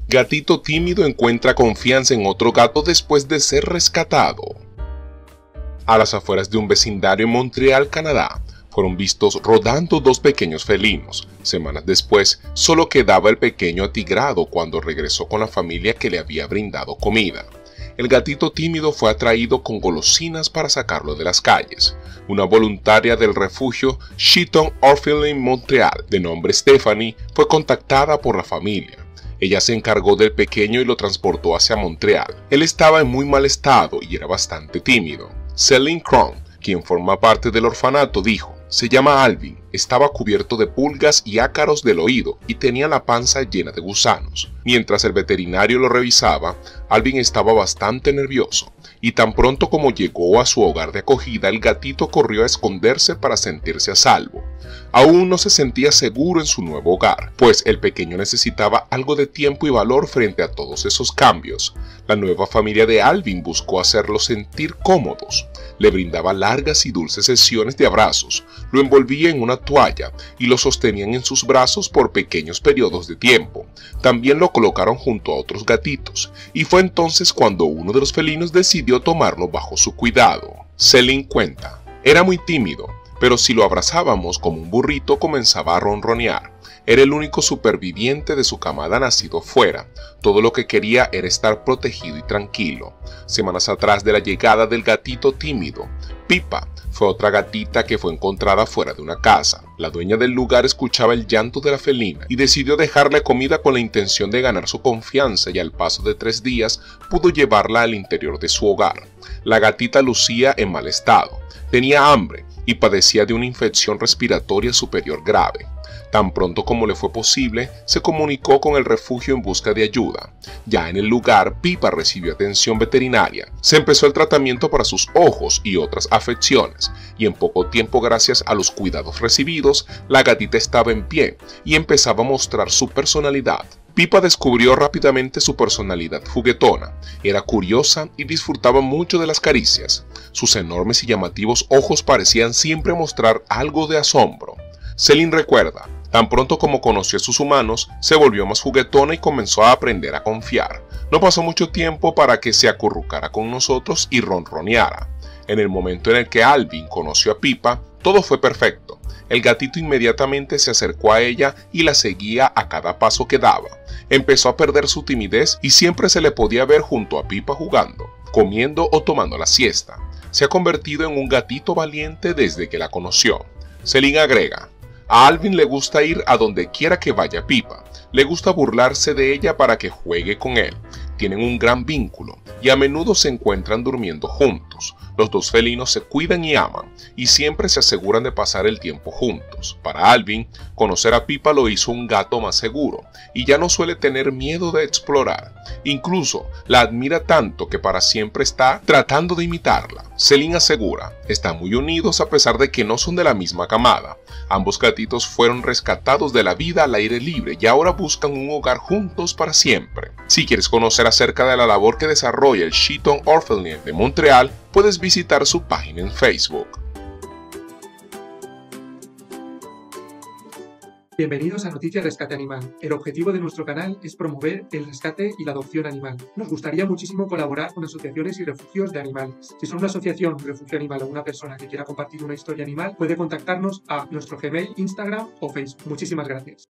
Gatito tímido encuentra confianza en otro gato después de ser rescatado. A las afueras de un vecindario en Montreal, Canadá, fueron vistos rodando dos pequeños felinos. Semanas después, solo quedaba el pequeño atigrado cuando regresó con la familia que le había brindado comida. El gatito tímido fue atraído con golosinas para sacarlo de las calles. Una voluntaria del refugio Sheaton Orphanage Montreal, de nombre Stephanie, fue contactada por la familia. Ella se encargó del pequeño y lo transportó hacia Montreal. Él estaba en muy mal estado y era bastante tímido. Celine Cron, quien forma parte del orfanato, dijo: "Se llama Alvin, estaba cubierto de pulgas y ácaros del oído y tenía la panza llena de gusanos". Mientras el veterinario lo revisaba, Alvin estaba bastante nervioso, y tan pronto como llegó a su hogar de acogida, el gatito corrió a esconderse para sentirse a salvo. Aún no se sentía seguro en su nuevo hogar, pues el pequeño necesitaba algo de tiempo y valor frente a todos esos cambios. La nueva familia de Alvin buscó hacerlo sentir cómodos. Le brindaba largas y dulces sesiones de abrazos, lo envolvía en una toalla y lo sostenían en sus brazos por pequeños periodos de tiempo. También lo colocaron junto a otros gatitos, y fue entonces cuando uno de los felinos decidió tomarlo bajo su cuidado. Celine cuenta: "Era muy tímido, pero si lo abrazábamos como un burrito comenzaba a ronronear. Era el único superviviente de su camada nacido fuera. Todo lo que quería era estar protegido y tranquilo". Semanas atrás de la llegada del gatito tímido, Pipa fue otra gatita que fue encontrada fuera de una casa. La dueña del lugar escuchaba el llanto de la felina y decidió dejarle comida con la intención de ganar su confianza, y al paso de 3 días pudo llevarla al interior de su hogar. La gatita lucía en mal estado, tenía hambre y padecía de una infección respiratoria superior grave. Tan pronto como le fue posible, se comunicó con el refugio en busca de ayuda. Ya en el lugar, Pipa recibió atención veterinaria. Se empezó el tratamiento para sus ojos y otras afecciones, y en poco tiempo, gracias a los cuidados recibidos, la gatita estaba en pie y empezaba a mostrar su personalidad. Pipa descubrió rápidamente su personalidad juguetona, era curiosa y disfrutaba mucho de las caricias. Sus enormes y llamativos ojos parecían siempre mostrar algo de asombro. Celine recuerda: "Tan pronto como conoció a sus humanos, se volvió más juguetona y comenzó a aprender a confiar. No pasó mucho tiempo para que se acurrucara con nosotros y ronroneara". En el momento en el que Alvin conoció a Pipa, todo fue perfecto. El gatito inmediatamente se acercó a ella y la seguía a cada paso que daba. Empezó a perder su timidez y siempre se le podía ver junto a Pipa jugando, comiendo o tomando la siesta. Se ha convertido en un gatito valiente desde que la conoció. Celine agrega: "A Alvin le gusta ir a donde quiera que vaya Pipa. Le gusta burlarse de ella para que juegue con él. Tienen un gran vínculo y a menudo se encuentran durmiendo juntos. Los dos felinos se cuidan y aman, y siempre se aseguran de pasar el tiempo juntos". Para Alvin, conocer a Pipa lo hizo un gato más seguro, y ya no suele tener miedo de explorar. Incluso la admira tanto que para siempre está tratando de imitarla. Celine asegura: "Están muy unidos a pesar de que no son de la misma camada. Ambos gatitos fueron rescatados de la vida al aire libre y ahora buscan un hogar juntos para siempre". Si quieres conocer acerca de la labor que desarrolla el Sheaton Orphanage de Montreal, puedes visitar su página en Facebook. Bienvenidos a Noticias Rescate Animal. El objetivo de nuestro canal es promover el rescate y la adopción animal. Nos gustaría muchísimo colaborar con asociaciones y refugios de animales. Si son una asociación, refugio animal o una persona que quiera compartir una historia animal, puede contactarnos a nuestro Gmail, Instagram o Facebook. Muchísimas gracias.